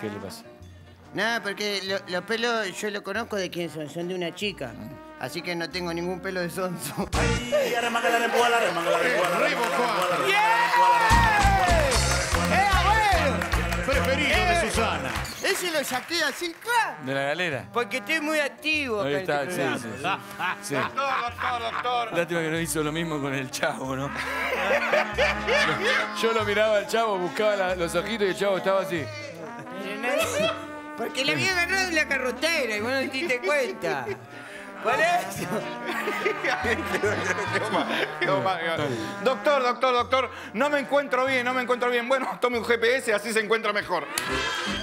¿Qué le pasa? Nada, porque los pelos yo lo conozco de quién son. Son de una chica. Así que no tengo ningún pelo de sonso. ¡Ay! Arremanga la repuela, arremanga la repuela. Preferido de Susana. Ese lo saqué así, ¡claro! ¿De la galera? Porque estoy muy activo. Ahí acá en está, este sí, programa. sí. Doctor. Lástima que no hizo lo mismo con el Chavo, ¿no? Yo lo miraba al Chavo, buscaba los ojitos y el Chavo estaba así. Porque le había agarrado en la carrotera y vos no te diste cuenta. Por eso. Doctor, no me encuentro bien. Bueno, tome un GPS, así se encuentra mejor.